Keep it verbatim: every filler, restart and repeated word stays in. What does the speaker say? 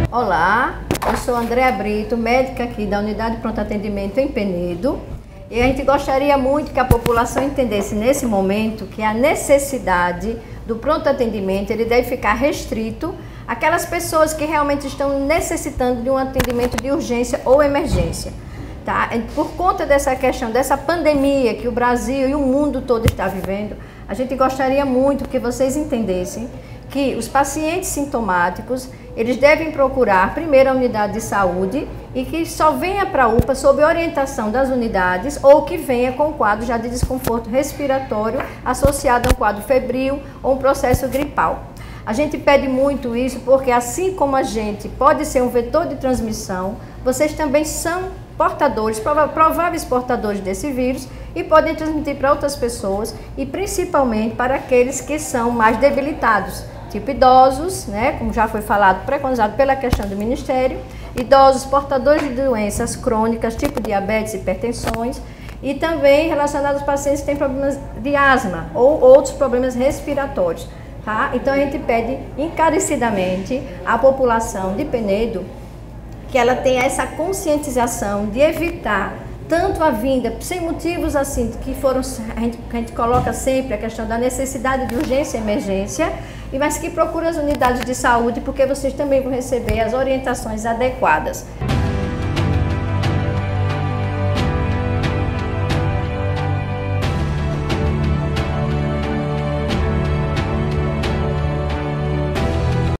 Olá, eu sou Andréa Brito, médica aqui da Unidade de Pronto Atendimento em Penedo. E a gente gostaria muito que a população entendesse nesse momento que a necessidade do pronto atendimento ele deve ficar restrito àquelas pessoas que realmente estão necessitando de um atendimento de urgência ou emergência. Tá? Por conta dessa questão, dessa pandemia que o Brasil e o mundo todo está vivendo, a gente gostaria muito que vocês entendessem que os pacientes sintomáticos, eles devem procurar primeiro a unidade de saúde e que só venha para a U P A sob orientação das unidades ou que venha com quadro já de desconforto respiratório associado a um quadro febril ou um processo gripal. A gente pede muito isso porque assim como a gente pode ser um vetor de transmissão, vocês também são portadores, prováveis portadores desse vírus e podem transmitir para outras pessoas e principalmente para aqueles que são mais debilitados, tipo idosos, né, como já foi falado, preconizado pela questão do Ministério, idosos portadores de doenças crônicas, tipo diabetes e hipertensões, e também relacionados aos pacientes que têm problemas de asma ou outros problemas respiratórios. Tá? Então a gente pede encarecidamente à população de Penedo que ela tenha essa conscientização de evitar tanto a vinda, sem motivos assim, que foram, a gente, a gente coloca sempre a questão da necessidade de urgência e emergência, mas que procure as unidades de saúde, porque vocês também vão receber as orientações adequadas.